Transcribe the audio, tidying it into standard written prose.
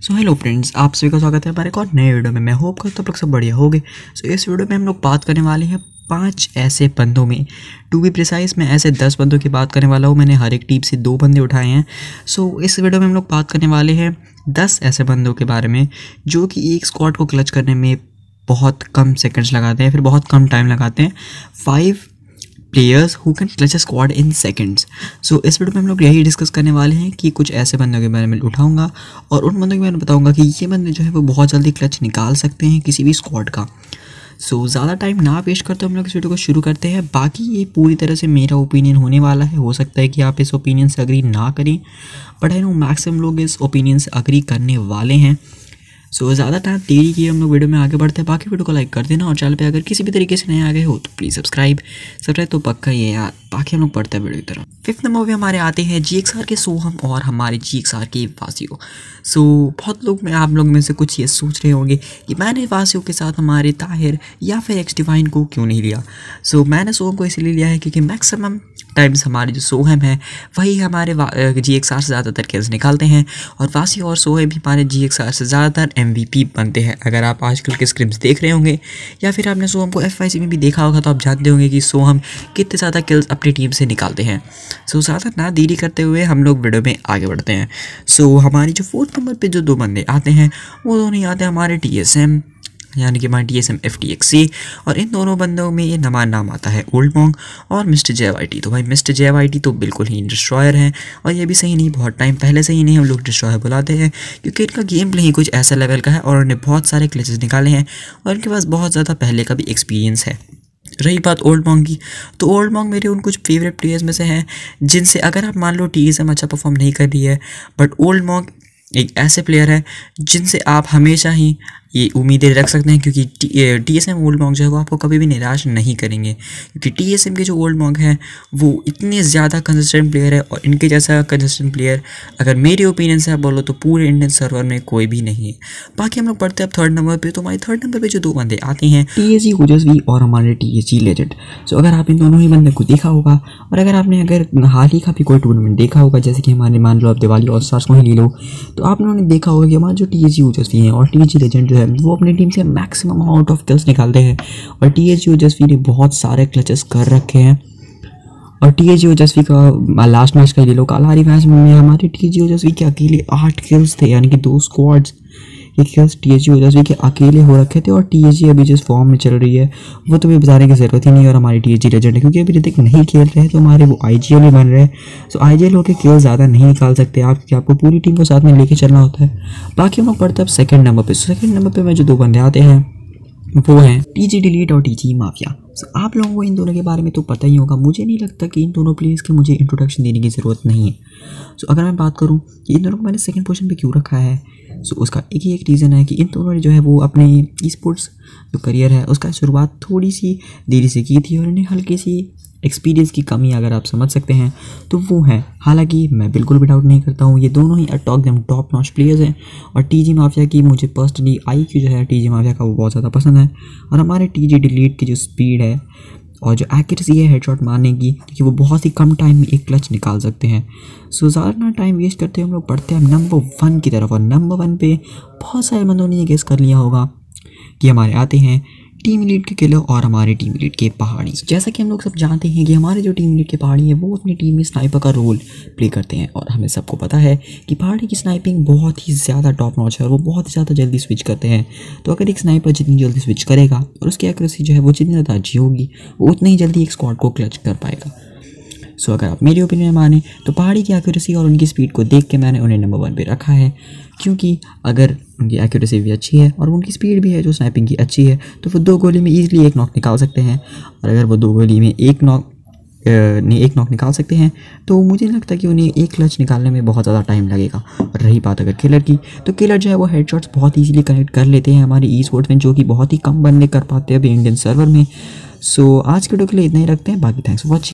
So hello friends, आप सभी का स्वागत है हमारे एक और नए वीडियो में। मैं होप करता हूँ आप लोग सब बढ़िया होंगे। सो इस वीडियो में हम लोग बात करने वाले हैं 5 ऐसे बंदों में, टू बी प्रिसाइज मैं ऐसे 10 बंदों की बात करने वाला हूँ। मैंने हर एक टीम से 2 बंदे उठाए हैं। सो इस वीडियो में हम लोग बात करने वाले हैं 10 ऐसे बंदों के बारे में जो कि एक स्क्वाड को क्लच करने में बहुत कम सेकेंड्स लगाते हैं, फिर बहुत कम टाइम लगाते हैं। 5 players who can clutch a squad in seconds. So इस वीडियो में हम लोग यही डिस्कस करने वाले हैं कि कुछ ऐसे बंदों के बारे में उठाऊंगा और उन बंदों के बारे में बताऊंगा कि ये बंदे जो है वो बहुत जल्दी क्लच निकाल सकते हैं किसी भी स्क्वाड का। सो ज़्यादा टाइम ना वेस्ट करते हम लोग इस वीडियो को शुरू करते हैं। बाकी ये पूरी तरह से मेरा ओपिनियन होने वाला है, हो सकता है कि आप इस ओपिनियन से अग्री ना करें, बट आई नो मैक्सिमम लोग इस ओपिनियन से अग्री करने वाले हैं। सो ज़्यादा टाइम देरी किए हम लोग वीडियो में आगे बढ़ते हैं। बाकी वीडियो को लाइक कर देना और चैनल पे अगर किसी भी तरीके से नए आ गए हो तो प्लीज़ सब्सक्राइब तो पक्का ही है यार। बाकी हम लोग पढ़ते हैं वीडियो की तरफ। 5th नंबर पे हमारे आते हैं GXR के सोहम और हमारे GXR के वासियों। सो बहुत लोग में आप लोग में से कुछ ये सोच रहे होंगे कि मैंने वासियों के साथ हमारे ताहिर या फिर एक्स डिवाइन को क्यों नहीं लिया। सो मैंने सोहम को इसलिए लिया है क्योंकि मैक्सिमम टाइम्स हमारे जो सोहम है वही हमारे GXR से ज़्यादातर किल्स निकालते हैं और वासी और सोहम भी हमारे GXR से ज़्यादातर MVP बनते हैं। अगर आप आजकल के स्क्रिप्ट्स देख रहे होंगे या फिर आपने सोहम को FYC में भी देखा होगा तो आप जानते होंगे कि सोहम कितने ज़्यादा किल्स अपनी टीम से निकालते हैं। सो ज़्यादा ना देरी करते हुए हम लोग वीडियो में आगे बढ़ते हैं। सो हमारी जो 4th नंबर पे जो 2 बंदे आते हैं वो दोनों ही आते हैं हमारे TSM यानी कि हमारे TSM FTXC और इन दोनों बंदों में ये नाम आता है ओल्ड मॉन्ग और मिस्टर JYT। तो भाई मिस्टर JYT तो बिल्कुल ही डिस्ट्रॉयर हैं और ये भी सही नहीं, बहुत टाइम पहले से ही नहीं हम लोग डिस्ट्रॉयर बुलाते हैं क्योंकि इनका गेम प्ले ही कुछ ऐसा लेवल का है और उन्हें बहुत सारे क्लचेस निकाले हैं और इनके पास बहुत ज़्यादा पहले का भी एक्सपीरियंस है। रही बात ओल्ड मॉन्ग की, तो ओल्ड मॉन्ग मेरे उन कुछ फेवरेट प्लेयर्स में से हैं जिनसे अगर आप मान लो TSM अच्छा परफॉर्म नहीं कर रही है, बट ओल्ड मॉन्ग एक ऐसे प्लेयर है जिनसे आप हमेशा ही ये उम्मीदें रख सकते हैं क्योंकि TSM ओल्ड मॉन्ग जो है वो आपको कभी भी निराश नहीं करेंगे क्योंकि TSM के जो ओल्ड मॉन्ग हैं वो इतने ज़्यादा कंसिस्टेंट प्लेयर है और इनके जैसा कंसिस्टेंट प्लेयर अगर मेरे ओपिनियन से आप बोलो तो पूरे इंडियन सर्वर में कोई भी नहीं है। बाकी हम लोग पढ़ते हैं अब 3rd नंबर पे। तो हमारे 3rd नंबर पे जो 2 बंदे आते हैं TSG ओजस्वी और हमारे TSG लेजेंड। सो अगर आप इन दोनों ही बंदे को देखा होगा और अगर आपने हाल ही का भी कोई टूर्नामेंट देखा होगा जैसे कि हमारे मान लो आप दिवाली और स्टार्स को ही ले लो तो आप लोगों ने देखा होगा कि हमारे जो TSG ओजस्वी हैं और TSG लेजेंड जो है वो अपनी टीम से मैक्सिमम अमाउंट ऑफ किल्स निकालते हैं और TSG ओजस्वी ने बहुत सारे क्लचेस कर रखे हैं। और TSG ओजस्वी का लास्ट मैच का ले लो, कालाहारी मैच में हमारे TSG ओजस्वी के अकेले 8 किल्स थे यानी कि 2 स्क्वाड्स ये किल्स TSG ओजस्वी के अकेले हो रखे थे। और TSG अभी जिस फॉर्म में चल रही है वो तो भी बताने की ज़रूरत ही नहीं है और हमारी TSG लेजेंड है क्योंकि अभी ऋतिक नहीं खेल रहे हैं तो हमारे वो IGL में बन रहे हैं। सो IGL होकर किल ज़्यादा नहीं निकाल सकते आप क्योंकि आपको पूरी टीम को साथ में लेके चलना होता है। बाकी हम लोग पढ़ते हैं अब 2nd नंबर पर। 2nd नंबर पर में जो 2 बंदे आते हैं वो हैं TG डिलीट और TG माफिया। आप लोगों को इन दोनों के बारे में तो पता ही होगा, मुझे नहीं लगता कि इन दोनों प्लेयर्स के मुझे इंट्रोडक्शन देने की ज़रूरत नहीं है। अगर मैं बात करूं कि इन दोनों को मैंने 2nd पोजीशन पे क्यों रखा है, उसका एक ही एक रीज़न है कि इन दोनों ने जो है वो अपने ई-स्पोर्ट्स जो करियर है उसका शुरुआत थोड़ी सी देरी से की थी और इन्हें हल्की सी एक्सपीरियंस की कमी अगर आप समझ सकते हैं तो वो है। हालांकि मैं बिल्कुल भी डाउट नहीं करता हूँ, ये दोनों ही टॉप नॉच प्लेयर्स हैं और TG माफिया की मुझे पर्सनली IQ जो है TG माफिया का वो बहुत ज़्यादा पसंद है और हमारे TG डिलीट की जो स्पीड है और जो एक्यूरेसी है हेडशॉट मारने की क्योंकि वो बहुत ही कम टाइम में एक क्लच निकाल सकते हैं। सो ज़्यादा ना टाइम वेस्ट करते हम लोग बढ़ते हैं नंबर 1 की तरफ और नंबर 1 पे बहुत सारे बंदों ने ये गेस कर लिया होगा कि हमारे आते हैं टीम लीड के किलर और हमारे टीम लीड के पहाड़ी। जैसा कि हम लोग सब जानते हैं कि हमारे जो टीम लीड के पहाड़ी है वो अपनी टीम में स्नाइपर का रोल प्ले करते हैं और हमें सबको पता है कि पहाड़ी की स्नाइपिंग बहुत ही ज़्यादा टॉप नॉच है और वो बहुत ही ज़्यादा जल्दी स्विच करते हैं। तो अगर एक स्नाइपर जितनी जल्दी स्विच करेगा और उसकी एक्यूरेसी जो है वो जितनी ज़्यादा अच्छी होगी वो उतनी ही जल्दी एक स्क्वाड को क्लच कर पाएगा। सो अगर आप मेरी ओपिनियन माने तो पहाड़ी की एक्यूरेसी और उनकी स्पीड को देख के मैंने उन्हें नंबर 1 पे रखा है क्योंकि अगर उनकी एक्यूरेसी भी अच्छी है और उनकी स्पीड भी है जो स्नाइपिंग की अच्छी है तो वो 2 गोली में ईजिली 1 नॉक निकाल सकते हैं और अगर वो 2 गोली में एक नॉक निकाल सकते हैं तो मुझे नहीं लगता कि उन्हें एक क्लच निकालने में बहुत ज़्यादा टाइम लगेगा। और रही बात अगर किलर की तो किलर जो है वो हेडशॉट्स बहुत ईजिली कनेक्ट कर लेते हैं हमारे ई-स्पोर्ट्स में जो कि बहुत ही कम बंदे कर पाते हैं अभी इंडियन सर्वर में। सो आज के वीडियो के लिए इतना ही रखते हैं, बाकी थैंक्स फॉर वॉचिंग।